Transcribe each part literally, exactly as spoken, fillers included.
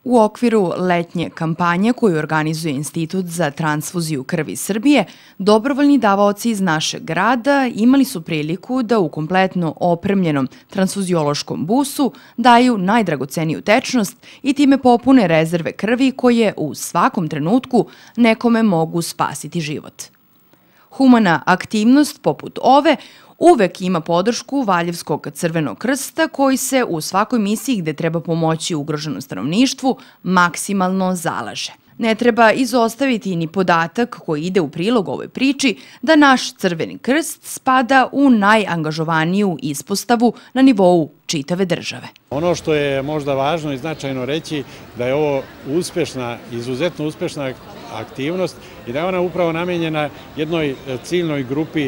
U okviru letnje kampanje koju organizuje Institut za transfuziju krvi Srbije, dobrovoljni davaoci iz našeg grada imali su priliku da u kompletno opremljenom transfuziološkom busu daju najdragoceniju tečnost i time popune rezerve krvi koje u svakom trenutku nekome mogu spasiti život. Humana aktivnost poput ove uvek ima podršku Valjevskog Crvenog krsta koji se u svakoj misiji gde treba pomoći ugroženom stanovništvu maksimalno zalaže. Ne treba izostaviti ni podatak koji ide u prilog ovoj priči da naš Crveni krst spada u najangažovaniju ispostavu na nivou čitave države. Ono što je možda važno i značajno reći da je ovo uspešna, izuzetno uspešna aktivnost i da je ona upravo namenjena jednoj ciljnoj grupi,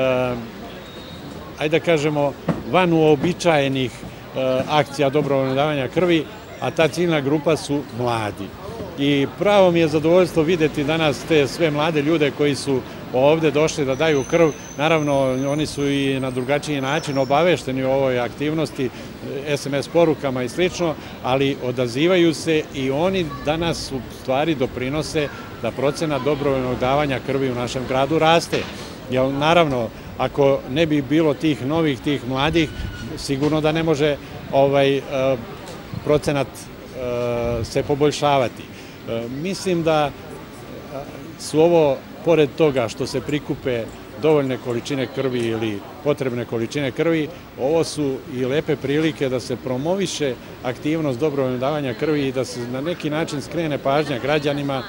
ajde da kažemo, van uobičajenih akcija dobrovoljnog davanja krvi, a ta ciljna grupa su mladi. I pravo mi je zadovoljstvo videti danas te sve mlade ljude koji su ovde došli da daju krv. Naravno, oni su i na drugačiji način obavešteni o ovoj aktivnosti, es em es porukama i slično, ali odazivaju se i oni danas u stvari doprinose da procenat dobrovoljnog davanja krvi u našem gradu raste. Jer naravno, ako ne bi bilo tih novih, tih mladih, sigurno da ne može ovaj procenat se poboljšavati. Mislim da su ovo, pored toga što se prikupe dovoljne količine krvi ili potrebne količine krvi, ovo su i lepe prilike da se promoviše aktivnost dobrovoljnog davanja krvi i da se na neki način skrene pažnja građanima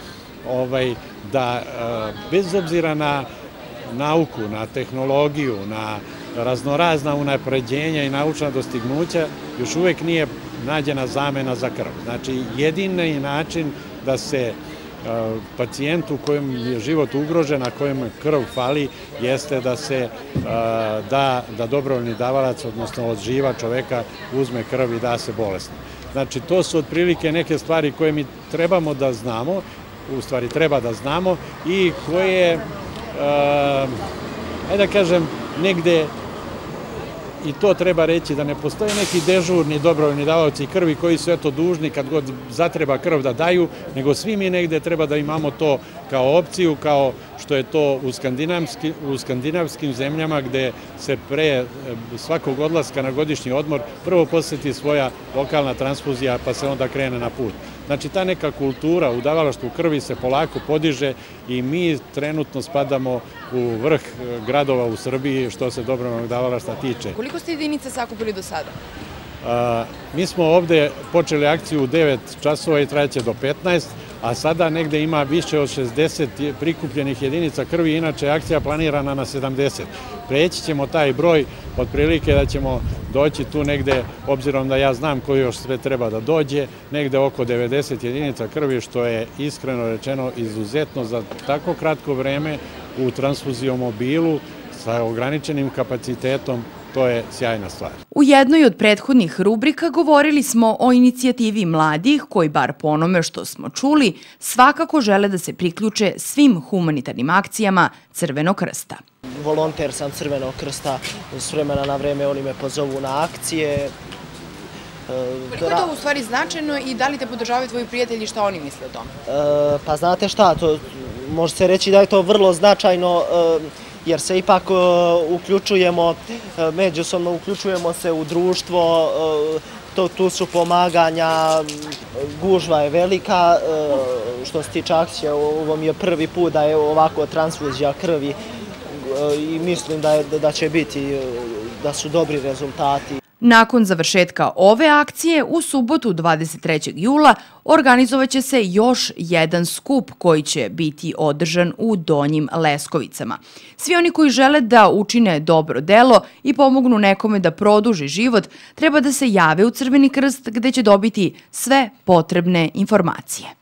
da bez obzira na nauku, na tehnologiju, na raznorazna unapređenja i naučna dostignuća, još uvek nije nađena zamena za krv. Znači, jedini način da se pacijentu kojem je život ugrožen, a kojem krv fali, jeste da se da dobrovoljni davalac, odnosno od živa čoveka, uzme krv i da se bolesno. Znači, to su otprilike neke stvari koje mi trebamo da znamo, u stvari treba da znamo i koje, ajde da kažem, negde i to treba reći, da ne postoje neki dežurni dobrovoljni davaoci krvi koji su eto dužni kad god zatreba krv da daju, nego svi mi negde treba da imamo to kao opciju, kao što je to u skandinavskim zemljama gde se pre svakog odlaska na godišnji odmor prvo poseti svoja lokalna transfuzija pa se onda krene na put. Znači, ta neka kultura u davalaštvu krvi se polako podiže i mi trenutno spadamo u vrh gradova u Srbiji što se dobrovoljnog davalaštva tiče. Koliko ste jedinica sakupili do sada? Mi smo ovde počeli akciju u devet časova i trajaće do petnaest, a sada negde ima više od šezdeset prikupljenih jedinica krvi, inače je akcija planirana na sedamdeset. Preći ćemo taj broj, otprilike da ćemo doći tu negde, obzirom da ja znam koji još sve treba da dođe, negde oko devedeset jedinica krvi, što je iskreno rečeno izuzetno za tako kratko vreme u transfuziomobilu sa ograničenim kapacitetom. To je sjajna stvar. U jednoj od prethodnih rubrika govorili smo o inicijativi mladih koji, bar po onome što smo čuli, svakako žele da se priključe svim humanitarnim akcijama Crvenog krsta. Volonter sam Crvenog krsta, s vremena na vreme oni me pozovu na akcije. Koliko je to u stvari značajno i da li te podržavaju tvoji prijatelji, šta oni misle o tome? Pa znate šta, može se reći da je to vrlo značajno, jer se ipak uključujemo, međusobno uključujemo se u društvo, tu su pomaganja, gužva je velika, što se tiče akcije, ovo mi je prvi put da je ovako transfuzija krvi i mislim da će biti, da su dobri rezultati. Nakon završetka ove akcije, u subotu dvadeset trećeg jula organizovaće se još jedan skup koji će biti održan u Donjim Leskovicama. Svi oni koji žele da učine dobro delo i pomognu nekome da produži život, treba da se jave u Crveni krst gde će dobiti sve potrebne informacije.